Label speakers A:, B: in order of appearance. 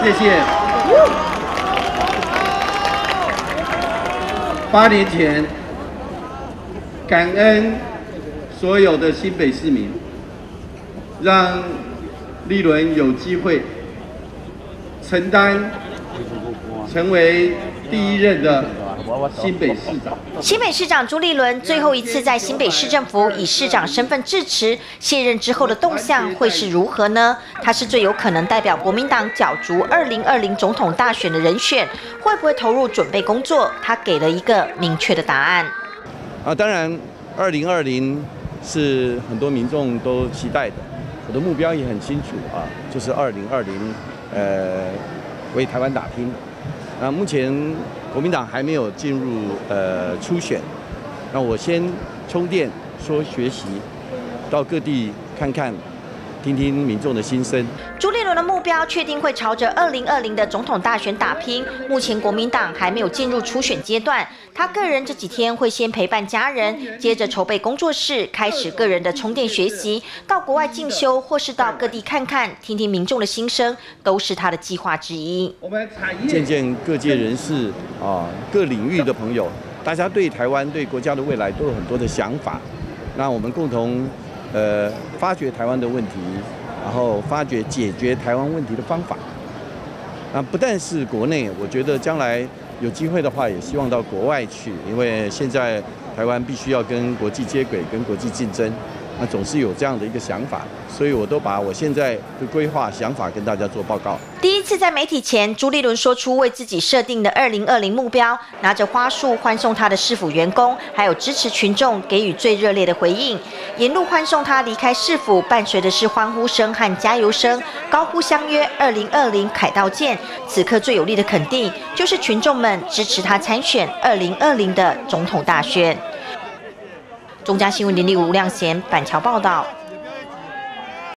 A: 谢谢。8年前，感恩所有的新北市民，让立伦有机会承担成为第一任的新北市长。
B: 新北市长朱立伦最后一次在新北市政府以市长身份致辞，卸任之后的动向会是如何呢？他是最有可能代表国民党角逐2020总统大选的人选，会不会投入准备工作？他给了一个明确的答案。
C: 当然，2020是很多民众都期待的，我的目标也很清楚就是2020，为台湾打拼。目前国民党还没有进入初选，那我先充电，说学习，到各地看看，听听民众的心声。
B: 朱立伦的目标确定会朝着2020的总统大选打拼。目前国民党还没有进入初选阶段，他个人这几天会先陪伴家人，接着筹备工作室，开始个人的充电学习，到国外进修，或是到各地看看，听听民众的心声，都是他的计划之一。
C: 见见各界人士各领域的朋友，大家对台湾、对国家的未来都有很多的想法，那我们共同发掘台湾的问题，然后发掘解决台湾问题的方法。那不但是国内，我觉得将来有机会的话，也希望到国外去，因为现在台湾必须要跟国际接轨、跟国际竞争，那总是有这样的一个想法，所以我都把我现在的规划想法跟大家做报告。
B: 第一次在媒体前，朱立伦说出为自己设定的2020目标，拿着花束欢送他的市府员工，还有支持群众给予最热烈的回应。沿路欢送他离开市府，伴随的是欢呼声和加油声，高呼相约2020凯道见。此刻最有力的肯定，就是群众们支持他参选2020的总统大选。中嘉新闻联络吴亮贤板桥报道。